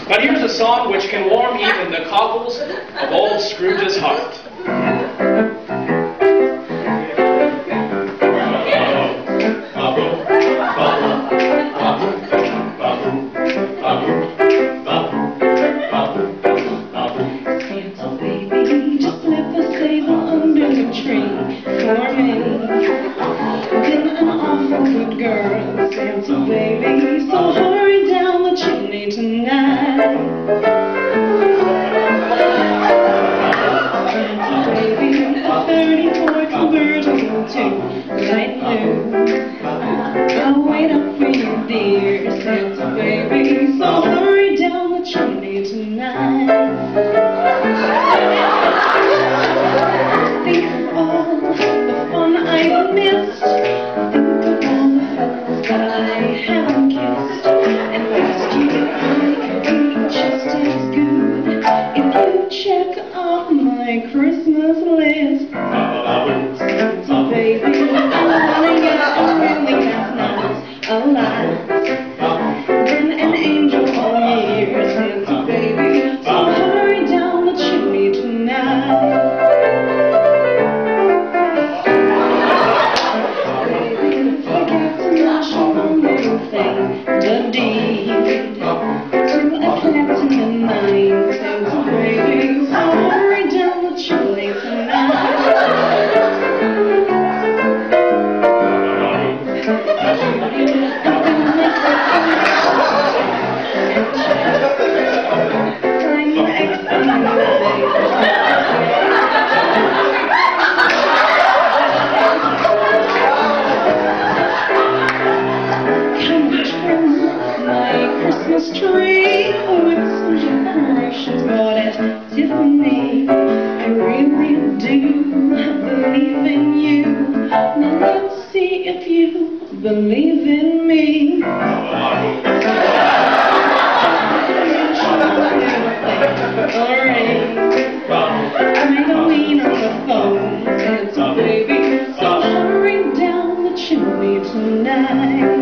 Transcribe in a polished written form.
But here's a song which can warm even the cockles of old Scrooge's heart. Santa baby, just slip a sable under the tree for me. Been an awful good girl, Santa baby, so hurry down the chimney tonight. Santa baby, a 34 convertible to light blue. I'll wait up for you, dear Santa baby, so hurry down the chimney tonight. Think of all the fun I've missed. Think of all the fellas that I haven't kissed. And last year I could be just as good if you check off my Christmas list. Santa baby, I wanna get a really nice alive. Been an angel all year, Santa baby, so hurry down the chimney tonight. Baby, forget to mention one little thing, the deed to a platinum mine, Santa baby, so hurry down the chimney tonight. Christmas tree with some decorations bought at Tiffany. I really do believe in you. Now let's see if you believe in me. Alright, I'm gonna lean on the phone, Santa baby, so hurry down the chimney tonight.